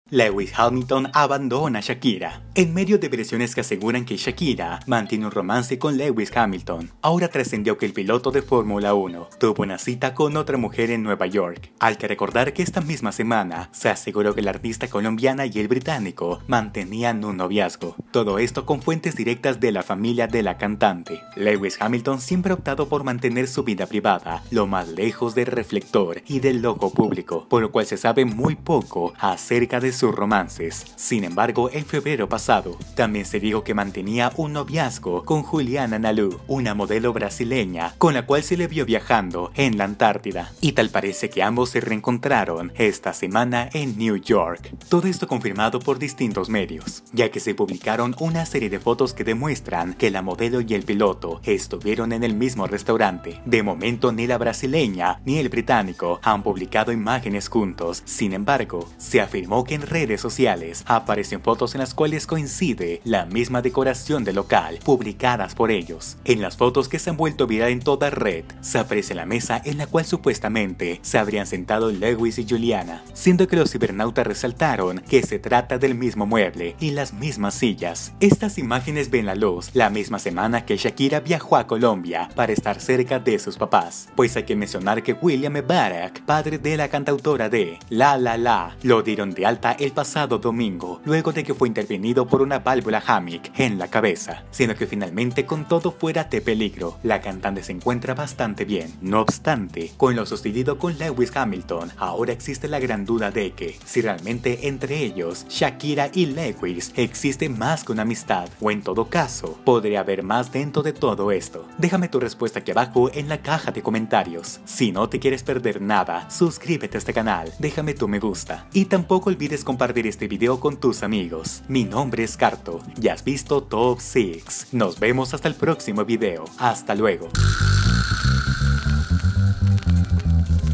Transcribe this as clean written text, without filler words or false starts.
Lewis Hamilton abandona a Shakira. En medio de versiones que aseguran que Shakira mantiene un romance con Lewis Hamilton, ahora trascendió que el piloto de Fórmula 1 tuvo una cita con otra mujer en Nueva York. Hay que recordar que esta misma semana se aseguró que la artista colombiana y el británico mantenían un noviazgo. Todo esto con fuentes directas de la familia de la cantante. Lewis Hamilton siempre ha optado por mantener su vida privada lo más lejos del reflector y del ojo público, por lo cual se sabe muy poco acerca de sus romances. Sin embargo, en febrero pasado, también se dijo que mantenía un noviazgo con Juliana Nalu, una modelo brasileña con la cual se le vio viajando en la Antártida. Y tal parece que ambos se reencontraron esta semana en New York. Todo esto confirmado por distintos medios, ya que se publicaron una serie de fotos que demuestran que la modelo y el piloto estuvieron en el mismo restaurante. De momento, ni la brasileña ni el británico han publicado imágenes juntos. Sin embargo, se afirmó que en redes sociales aparecen fotos en las cuales coincide la misma decoración del local publicadas por ellos. En las fotos que se han vuelto viral en toda red, se aprecia la mesa en la cual supuestamente se habrían sentado Lewis y Juliana, siendo que los cibernautas resaltaron que se trata del mismo mueble y las mismas sillas. Estas imágenes ven la luz la misma semana que Shakira viajó a Colombia para estar cerca de sus papás, pues hay que mencionar que William Mebarak, padre de la cantautora de La La La, lo dieron de alta el pasado domingo, luego de que fue intervenido por una válvula Hammick en la cabeza, siendo que finalmente, con todo fuera de peligro, la cantante se encuentra bastante bien. No obstante, con lo sucedido con Lewis Hamilton, ahora existe la gran duda de que si realmente entre ellos, Shakira y Lewis, existe más que una amistad, o en todo caso, podría haber más dentro de todo esto. Déjame tu respuesta aquí abajo en la caja de comentarios. Si no te quieres perder nada, suscríbete a este canal, déjame tu me gusta, y tampoco olvides compartir este video con tus amigos. Mi nombre es Carto, y has visto Top 6. Nos vemos hasta el próximo video. Hasta luego.